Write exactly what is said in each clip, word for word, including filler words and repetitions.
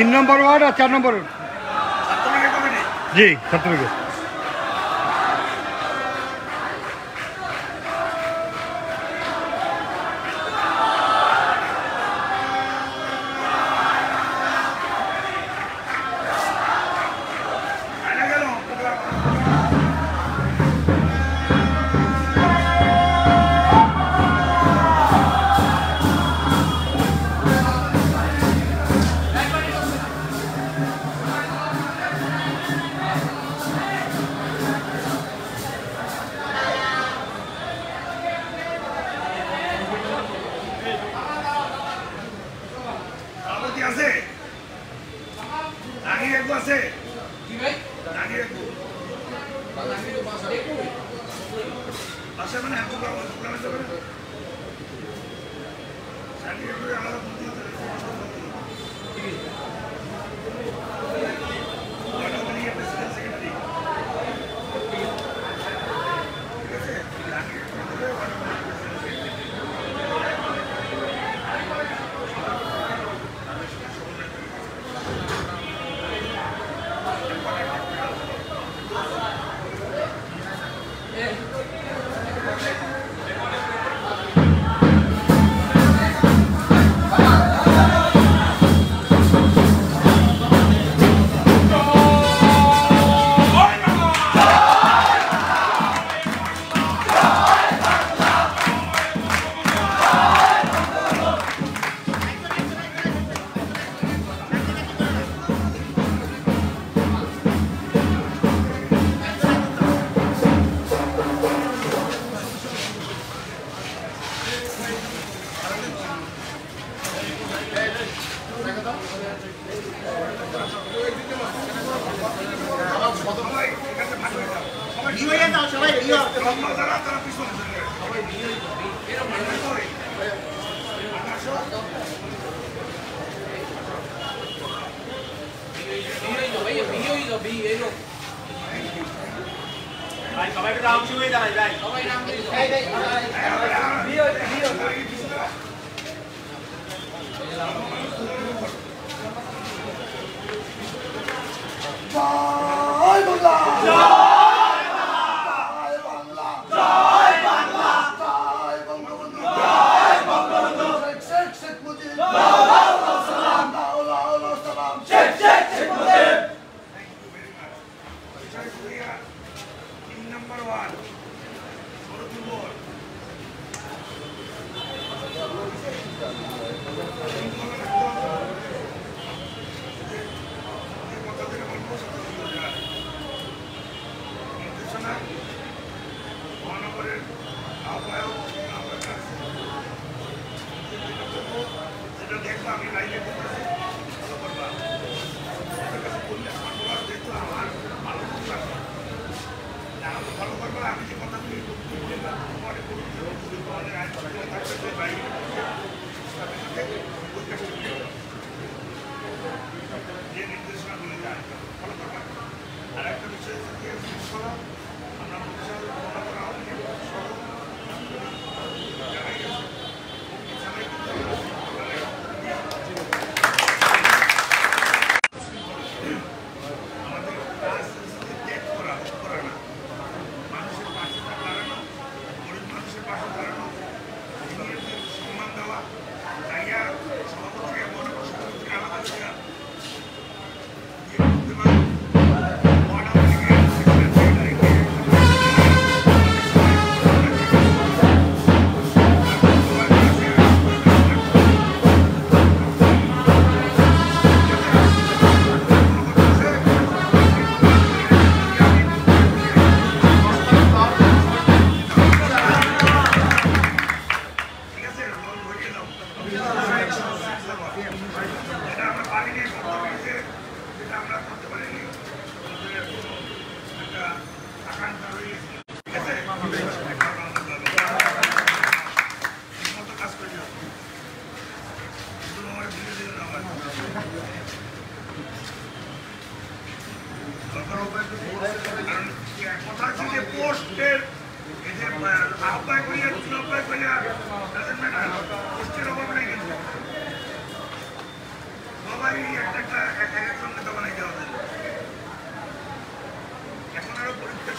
तीन number ward और चार नंबर जी सत्तर के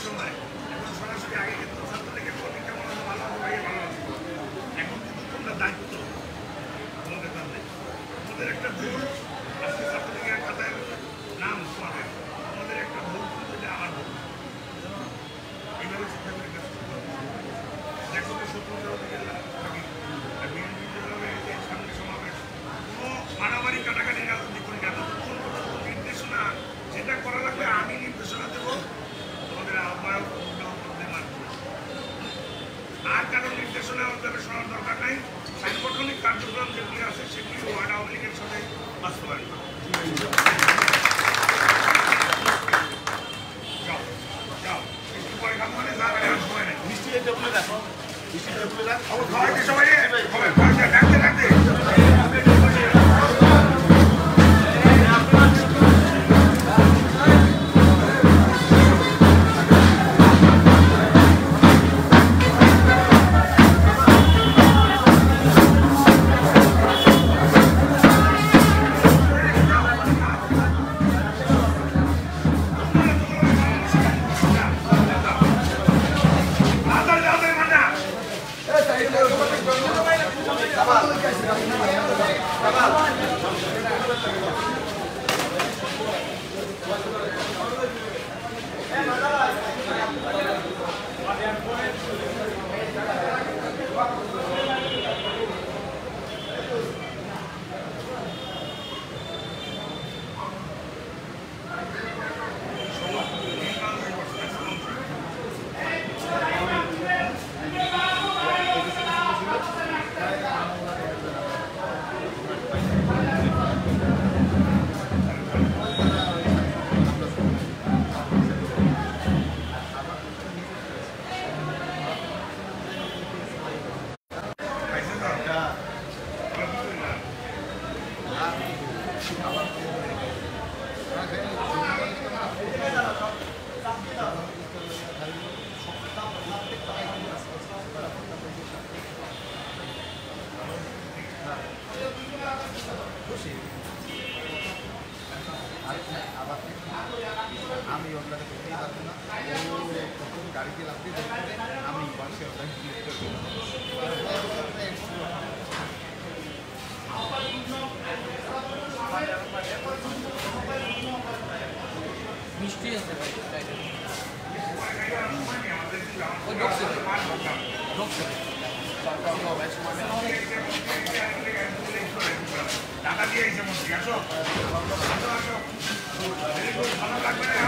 সময় এখন সরাসরি আগে কিন্তু ছাত্রলীগের কর্মী কেমন হতো ভালো হতো ভাই ভালো হতো এখন কিন্তু তোমরা দায়িত্ব তোমাদের কাছে তোমাদের একটা ভুল আজকে ছাত্রলীগের খাতায় নাম তোমাদের তোমাদের একটা ভুল কিন্তু এটা আমার ভুল এইভাবে চিন্তা করে কাজ করতে হবে দেখো তো সত্তর থেকে থাকি আর বিএনপি যেভাবে সামনে সমাবেশ কোনো মারামারি কাটাকাটি রাজনীতি করি না নির্দেশনা যেটা করা লাগবে আমি নির্দেশনা দেবো তোমাদের আহ্বায়ক আর কারো নির্দেশনা ওদের শোনার দরকার নাই সাংগঠনিক কার্যক্রম যেগুলি আছে সেগুলি ওয়ার্ড আওয়ামী লীগের সাথে বাস্তবায়ন যাও যাও একটু পরে কাম মানে যা সময় নেই মিষ্টি টেবিলে রাখো মিষ্টি টেবিলে রাখো খাওয়াইতে সবাই রাখতে রাখতে আমি ওনাকে করতেই পারবো না তখন গাড়িতে লাগতে দেখতে আমি বাসে ওটাকে ক্লিক করবো মিষ্টি আছে ভাই টাকা দিয়ে এসে মন্ত্রী আসো ভালো লাগবে না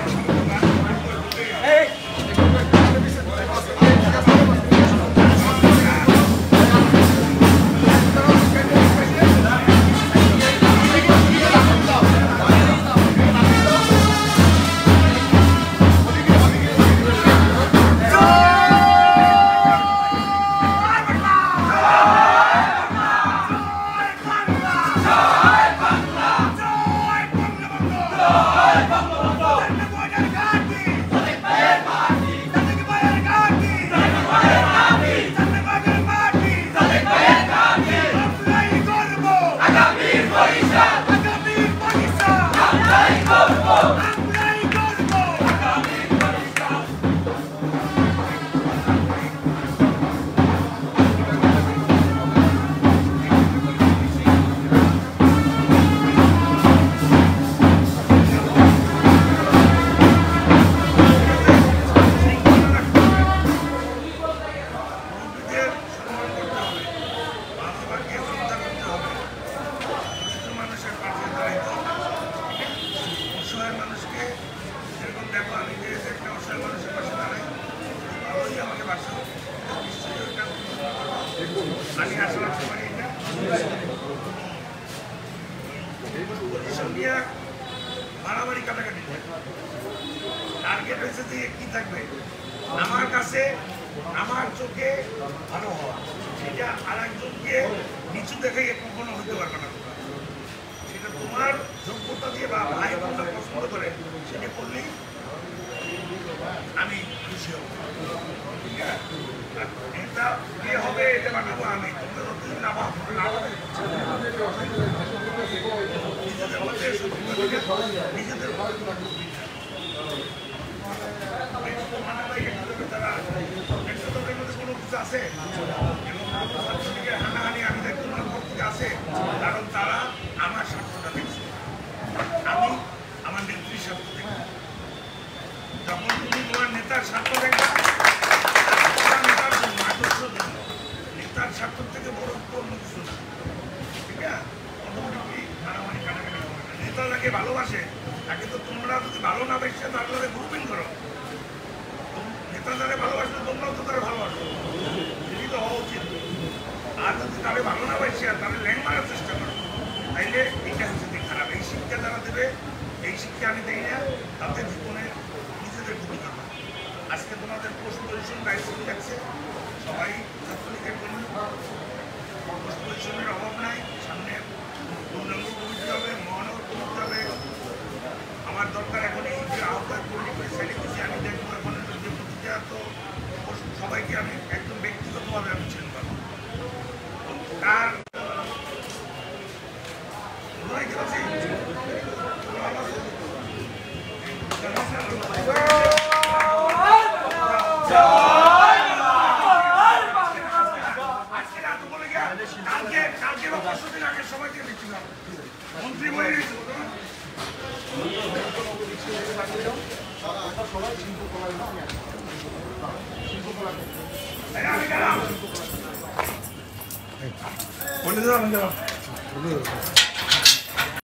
আমি আসলে মারামারি কাটাকাটি টার্গেট হয়েছে যে কি থাকবে আমার কাছে আমার চোখে ভালো হওয়া সেটা আর একজনকে নিচু দেখাই কখনো হইতে পারবে না সেটা তোমার যোগ্যতা দিয়ে বা ভাই কোনটা পছন্দ করে সেটা করলেই আমি খুশি হব ঠিক আছে এটা বিয়ে হবে এটা বানাবো আমি তোমরা যতদিন না নিজেদের মধ্যে নিজেদের আছে এবং ছাত্রলীগের হানাহানি আমি দেখতে মনে করতে আছে, কারণ তারা আমার স্বার্থটা দেখছে, আমি আমার নেত্রীর স্বার্থ দেখি। যখন তুমি তোমার নেতার স্বার্থ দেখবা, নেতার জন্য আদর্শ জন্য, নেতার স্বার্থ থেকে বড় অন্য কিছু না, ঠিক আছে? অটোমেটিকলি মারামারি কাটাকাটি হবে না। নেতা যাকে ভালোবাসে তাকে তো তোমরা যদি ভালো না বেসে তাহলে গ্রুপিং করো। নেতা যারা ভালোবাসে তোমরাও তো তারা ভালোবাসো, এটি তো হওয়া উচিত। আর যদি তাহলে ভালো না বেসে তাহলে ল্যাং মারার চেষ্টা করো, তাইলে এটা হচ্ছে যে খারাপ। এই শিক্ষা যারা দেবে, এই শিক্ষা আমি দেই না, তাদের জীবনে নিজেদের ভূমিকা হয়। আজকে তোমাদের পোস্ট পজিশন দায়িত্ব যাচ্ছে, সবাই ছাত্রলীগের জন্য পোস্ট পজিশনের অভাব নাই। সামনে পূর্ণাঙ্গ কমিটি হবে, মহানগর কমিটি হবে। আমার দরকার এখন এই যে আহ্বায়ক কমিটি ছেড়ে দিচ্ছি, আমি দেখবো এখন যে প্রতিটা তো সবাইকে আমি একদম ব্যক্তিগতভাবে আমি চিনব। তার মন্ত্রী বলে গেছিল সবাই শিল্পকলা শিল্পকলা আমি গেলাম।